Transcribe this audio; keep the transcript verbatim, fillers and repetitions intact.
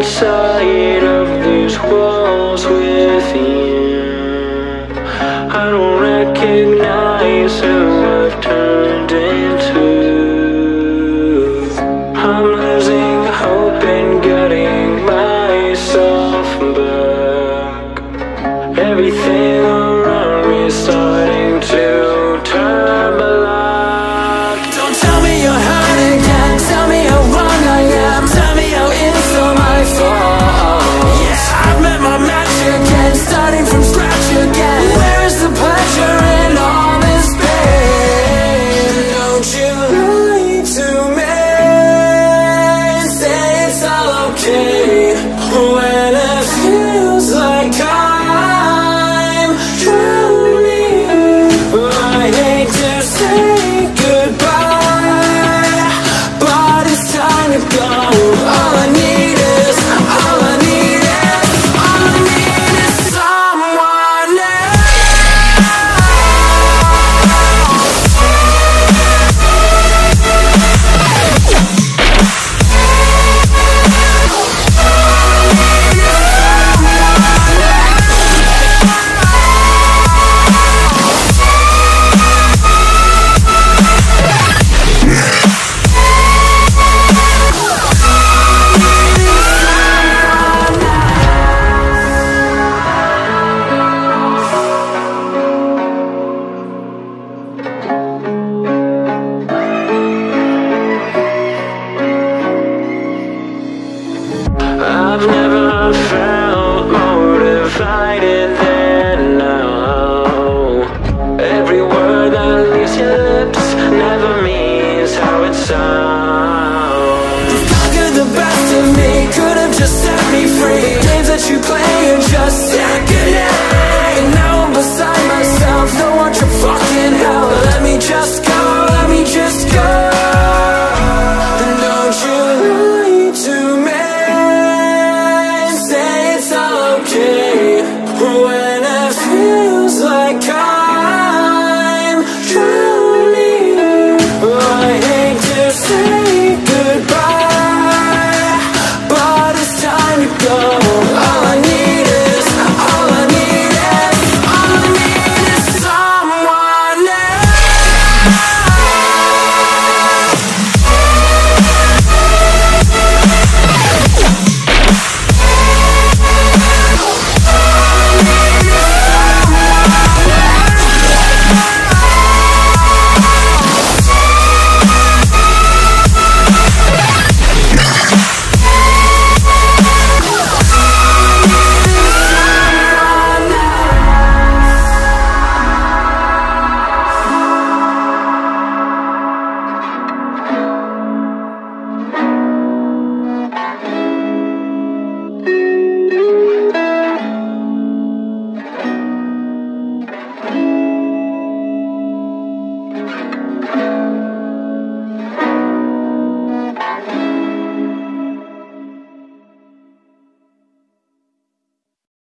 inside of these walls within. I don't recognize who I've turned into. I'm losing hope and getting myself back. Everything around me is starting to turn black. Don't tell me you're hurt again. Tell me how wrong I am. Tell me how it's all my fault. Yeah, I've met my match again, starting from scratch again. Where is the pleasure in all this pain? Don't you lie to me, say it's all okay, when it feels like I'm drowning. I hate to say goodbye, but it's time to go. All I need is, all I need is, all I need is someone I've never felt more divided than now. Every word that leaves your lips never means how it sounds. You've conquered the best of me, could have just set me free. Games that you play are just sickening. Now I'm beside myself, no one your fucking hell. Let me just go, let me just go. And don't you lie to me, when it feels like I'm drowning. I hate to say goodbye, but it's time to go.